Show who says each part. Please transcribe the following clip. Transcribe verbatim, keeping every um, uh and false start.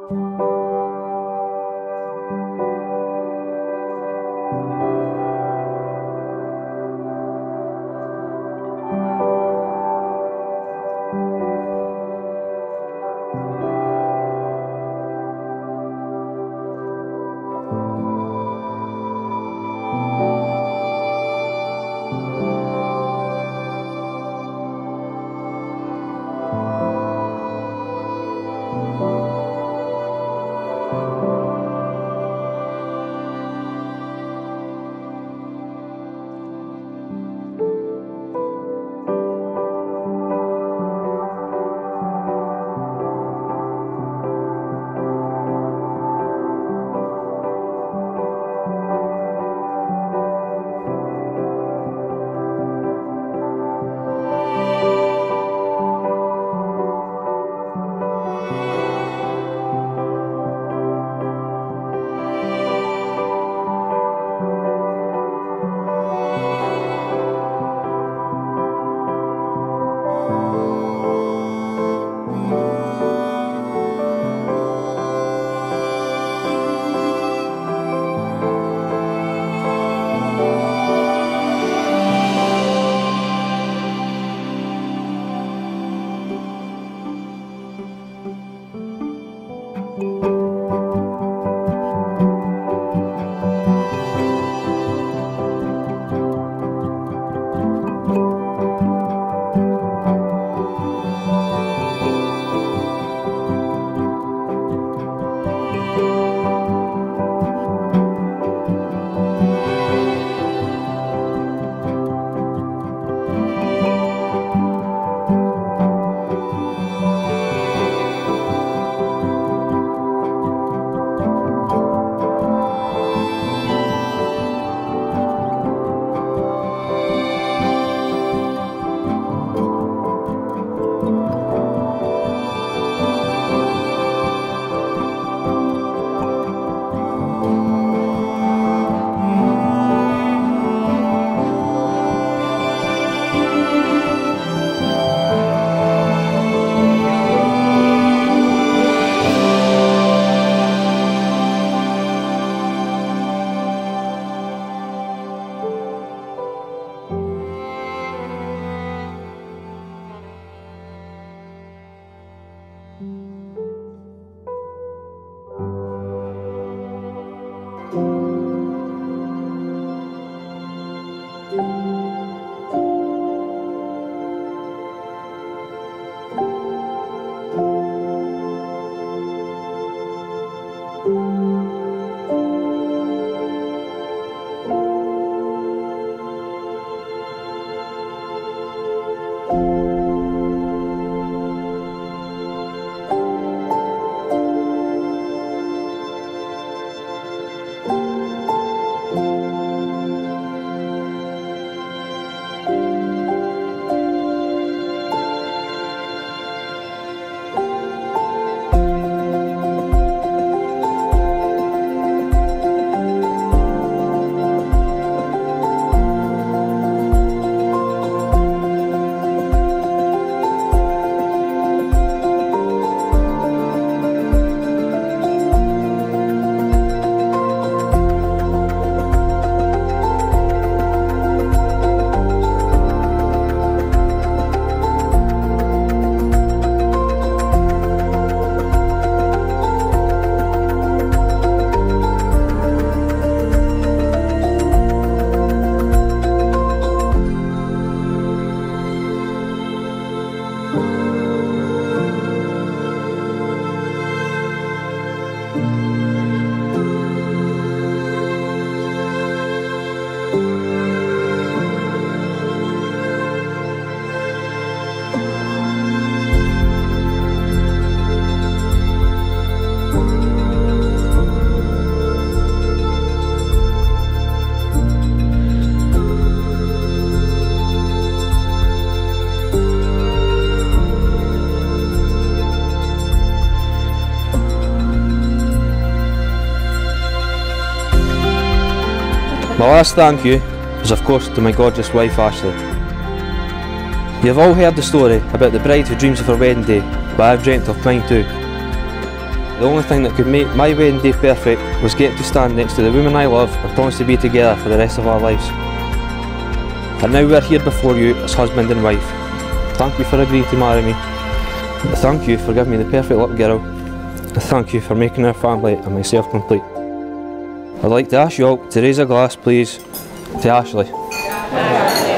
Speaker 1: My last thank you is of course to my gorgeous wife Ashley. You have all heard the story about the bride who dreams of her wedding day, but I've dreamt of mine too. The only thing that could make my wedding day perfect was getting to stand next to the woman I love and promise to be together for the rest of our lives. And now we're here before you as husband and wife. Thank you for agreeing to marry me. Thank you for giving me the perfect little girl. And thank you for making our family and myself complete. I'd like to ask you all to raise a glass, please, to Ashley.